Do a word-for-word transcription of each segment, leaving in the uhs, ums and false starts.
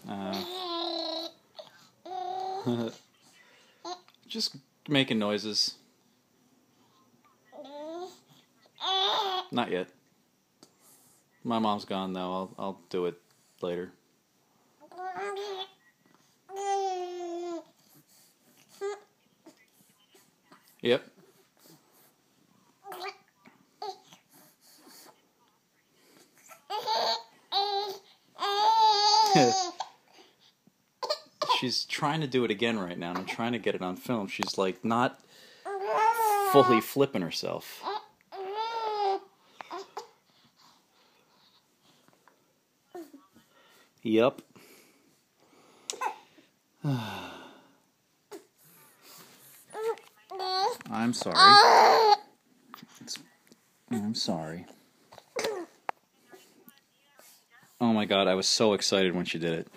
Uh, just making noises. Not yet. My mom's gone though. I'll I'll do it later. Yep. She's trying to do it again right now, and I'm trying to get it on film. She's like not fully flipping herself. Yep. I'm sorry. It's, I'm sorry. Oh my god, I was so excited when she did it.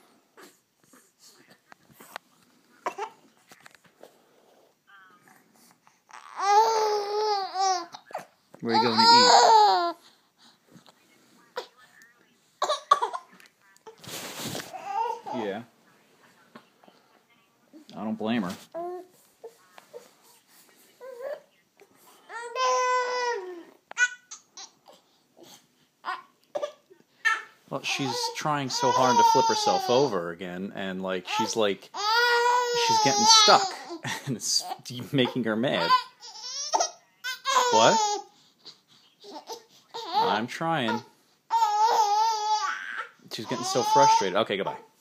Where are you going to eat? Yeah. I don't blame her. Well, she's trying so hard to flip herself over again, and like she's like she's getting stuck, and it's making her mad. What? I'm trying. She's getting so frustrated. Okay, goodbye.